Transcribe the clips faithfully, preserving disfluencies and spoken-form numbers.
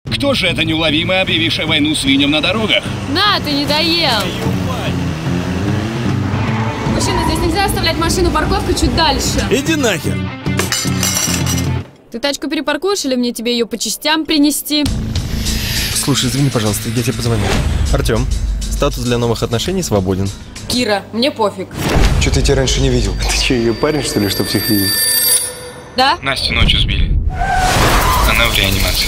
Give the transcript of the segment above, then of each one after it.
Кто же это неуловимая, объявившая войну свиньям на дорогах? На, ты не доел! Мужчина, здесь нельзя оставлять машину, парковка чуть дальше. Иди нахер! Ты тачку перепаркуешь или мне тебе ее по частям принести? Слушай, извини, пожалуйста, я тебе позвоню. Артем, статус для новых отношений свободен. Кира, мне пофиг. Что-то я тебя раньше не видел. Ты что, ее парень, что ли, чтоб всех видеть? Да? Настю ночью сбили. Она в реанимации.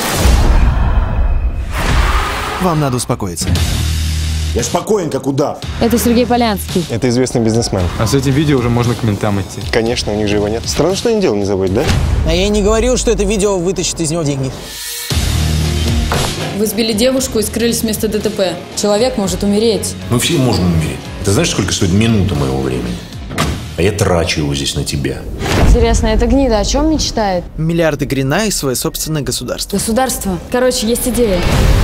Вам надо успокоиться. Я спокоен, как удав. Это Сергей Полянский. Это известный бизнесмен. А с этим видео уже можно к ментам идти. Конечно, у них же его нет. Странно, что они делают, не забудь, да? А я не говорил, что это видео вытащит из него деньги. Вы сбили девушку и скрылись с места ДТП. Человек может умереть. Мы все можем умереть. Ты знаешь, сколько стоит минута моего времени? А я трачу его здесь на тебя. Интересно, эта гнида о чем мечтает? Миллиарды грина и свое собственное государство. Государство. Короче, есть идея.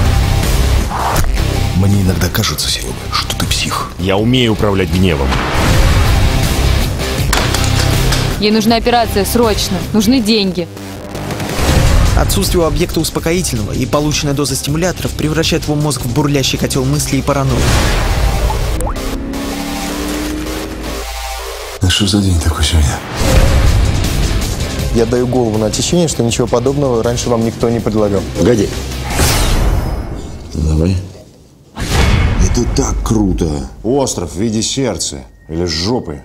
Мне иногда кажется, Серега, что ты псих. Я умею управлять гневом. Ей нужна операция, срочно. Нужны деньги. Отсутствие у объекта успокоительного и полученная доза стимуляторов превращает его мозг в бурлящий котел мыслей и паранойи. А что за день такой сегодня? Я даю голову на отсечение, что ничего подобного раньше вам никто не предлагал. Погоди. Давай. Это так круто. Остров в виде сердца или жопы.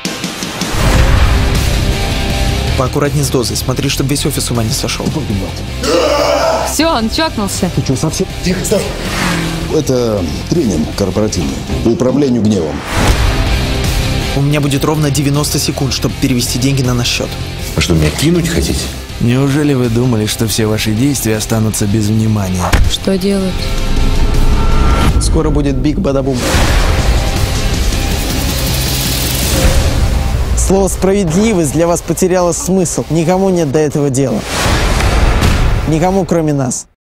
Поаккуратней с дозой, смотри, чтобы весь офис с ума не сошел. Все, он чокнулся. Ты что, совсем? Тихо, стой. Это тренинг корпоративный по управлению гневом. У меня будет ровно девяносто секунд, чтобы перевести деньги на наш счет. А что, меня кинуть хотите? Неужели вы думали, что все ваши действия останутся без внимания? Что делать? Скоро будет биг бадабум. Слово «справедливость» для вас потеряло смысл. Никому нет до этого дела. Никому, кроме нас.